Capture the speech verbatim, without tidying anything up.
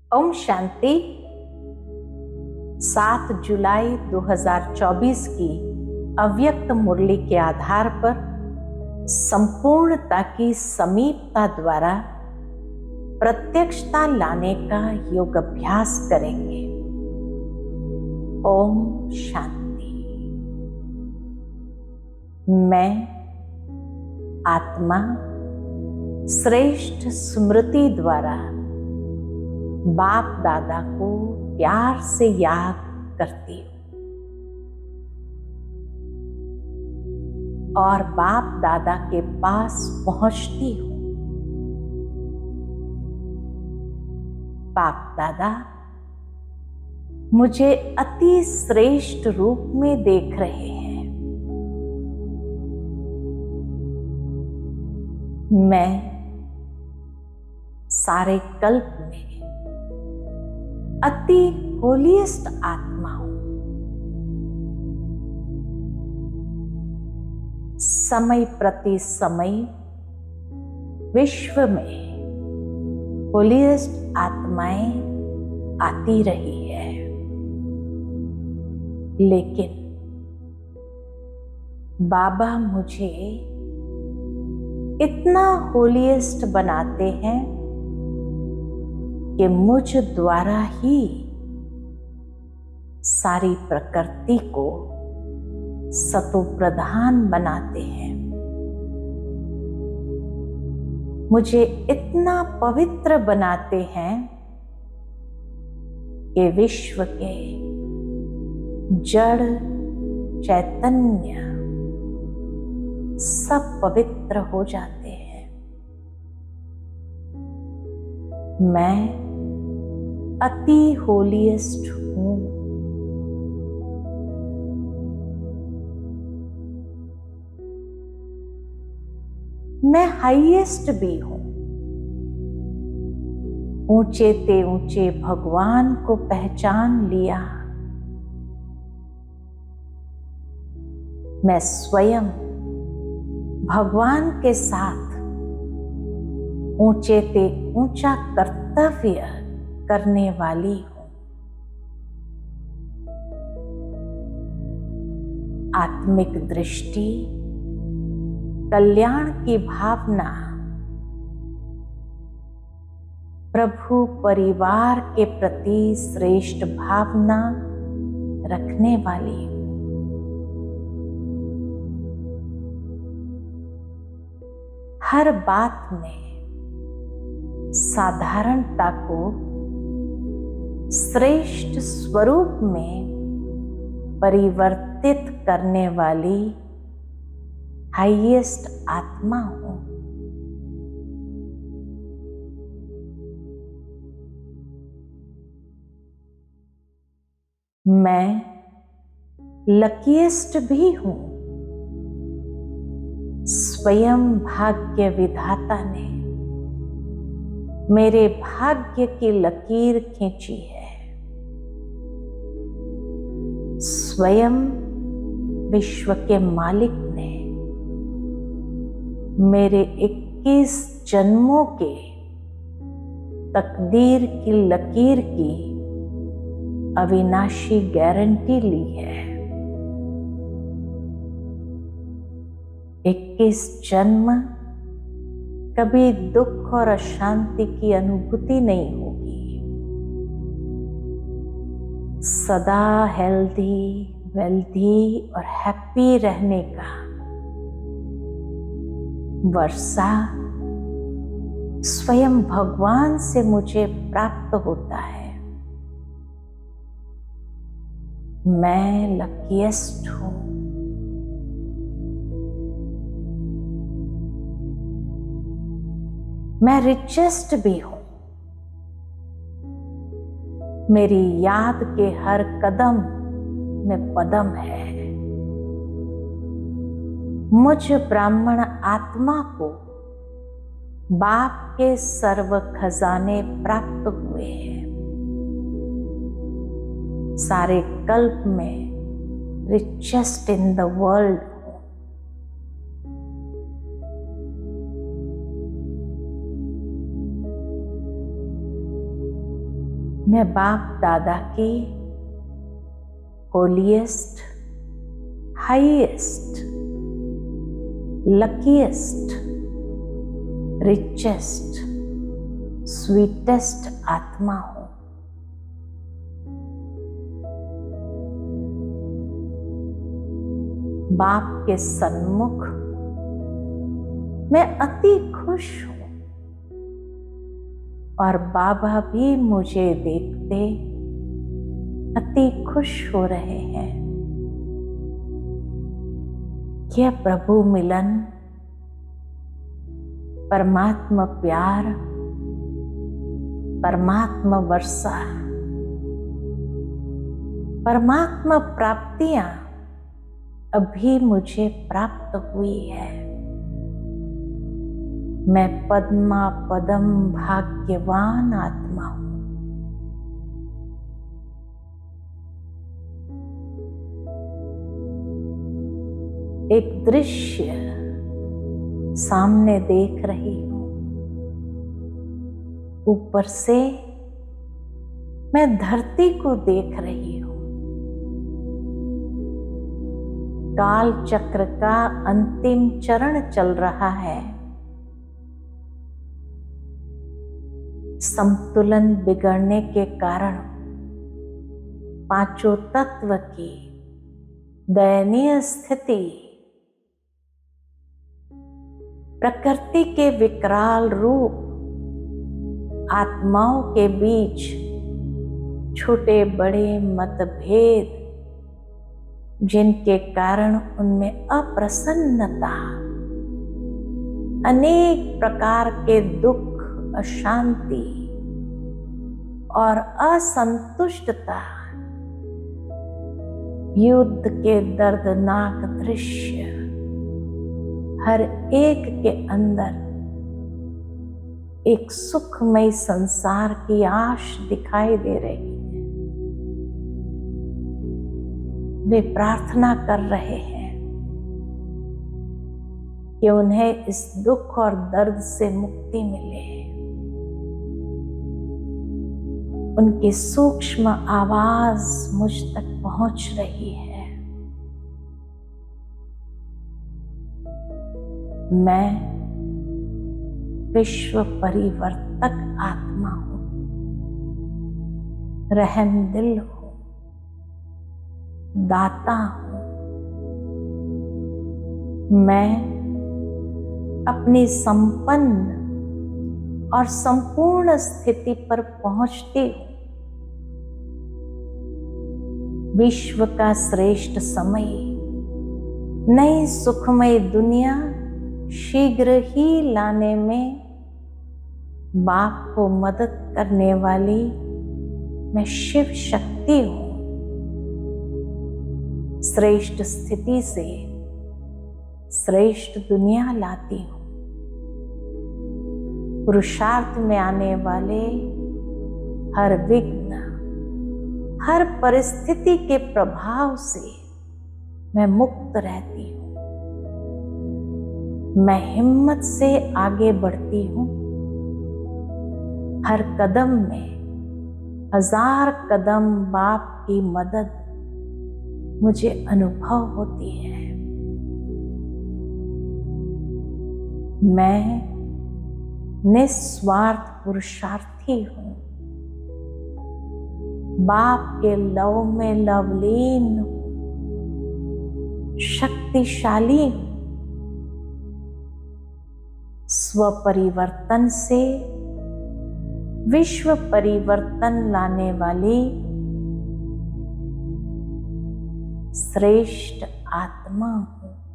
ओम शांति। सात जुलाई दो हज़ार चौबीस की अव्यक्त मुरली के आधार पर संपूर्णता की समीपता द्वारा प्रत्यक्षता लाने का योग अभ्यास करेंगे। ओम शांति। मैं आत्मा श्रेष्ठ स्मृति द्वारा बाप दादा को प्यार से याद करती हूँ और बाप दादा के पास पहुंचती हूँ। बाप दादा मुझे अति श्रेष्ठ रूप में देख रहे हैं। मैं सारे कल्प में अति होलीएस्ट आत्मा हूं। समय प्रति समय विश्व में होलीएस्ट आत्माएं आती रही है, लेकिन बाबा मुझे इतना होलीएस्ट बनाते हैं कि मुझ द्वारा ही सारी प्रकृति को सतो प्रधान बनाते हैं। मुझे इतना पवित्र बनाते हैं कि विश्व के जड़ चैतन्य सब पवित्र हो जाते हैं। मैं अति होलीएस्ट हूं। मैं हाईएस्ट भी हूं। ऊंचे ते ऊंचे भगवान को पहचान लिया। मैं स्वयं भगवान के साथ ऊंचे ते ऊंचा कर्तव्य करने वाली हूं। आत्मिक दृष्टि, कल्याण की भावना, प्रभु परिवार के प्रति श्रेष्ठ भावना रखने वाली हूं। हर बात में साधारणता को श्रेष्ठ स्वरूप में परिवर्तित करने वाली हाईएस्ट आत्मा हूं। मैं लकीएस्ट भी हूं। स्वयं भाग्य विधाता ने मेरे भाग्य की लकीर खींची है। स्वयं विश्व के मालिक ने मेरे इक्कीस जन्मों के तकदीर की लकीर की अविनाशी गारंटी ली है। इक्कीस जन्म कभी दुख और अशांति की अनुभूति नहीं होगी। सदा हेल्दी, वेल्दी और हैप्पी रहने का वर्षा स्वयं भगवान से मुझे प्राप्त होता है। मैं लकीएस्ट हूं। मैं रिचेस्ट भी हूं। मेरी याद के हर कदम में पदम है। मुझ ब्राह्मण आत्मा को बाप के सर्व खजाने प्राप्त हुए हैं। सारे कल्प में रिचेस्ट इन द वर्ल्ड हूं। मैं बाप दादा की holiest, highest, luckiest, richest, sweetest आत्मा हूं। बाप के सन्मुख मैं अति खुश हूं और बाबा भी मुझे देखते अति खुश हो रहे हैं। यह प्रभु मिलन, परमात्मा प्यार, परमात्मा वर्षा, परमात्मा प्राप्तियां अभी मुझे प्राप्त हुई है। मैं पद्मा पदम भाग्यवान आत्मा हूं। एक दृश्य सामने देख रही हूं। ऊपर से मैं धरती को देख रही हूं। काल चक्र का अंतिम चरण चल रहा है। संतुलन बिगड़ने के कारण पांचों तत्व की दयनीय स्थिति, प्रकृति के विकराल रूप, आत्माओं के बीच छोटे बड़े मतभेद, जिनके कारण उनमें अप्रसन्नता, अनेक प्रकार के दुख, अशांति और असंतुष्टता, युद्ध के दर्दनाक दृश्य हर एक के अंदर एक सुखमय संसार की आश दिखाई दे रही है। वे प्रार्थना कर रहे हैं कि उन्हें इस दुख और दर्द से मुक्ति मिले। उनकी सूक्ष्म आवाज मुझ तक पहुंच रही है। मैं विश्व परिवर्तक आत्मा हूं, रहमदिल हूं, दाता हूं। मैं अपनी संपन्न और संपूर्ण स्थिति पर पहुंचती हूं। विश्व का श्रेष्ठ समय, नई सुखमय दुनिया शीघ्र ही लाने में बाप को मदद करने वाली मैं शिव शक्ति हूं। श्रेष्ठ स्थिति से श्रेष्ठ दुनिया लाती हूं। पुरुषार्थ में आने वाले हर विघ्न, हर परिस्थिति के प्रभाव से मैं मुक्त रहती हूं। मैं हिम्मत से आगे बढ़ती हूं। हर कदम में हजार कदम बाप की मदद मुझे अनुभव होती है। मैं निस्वार्थ पुरुषार्थी हूं। बाप के लव में लवलीन हूं, शक्तिशाली हूं। स्व परिवर्तन से विश्व परिवर्तन लाने वाली श्रेष्ठ आत्मा हूं।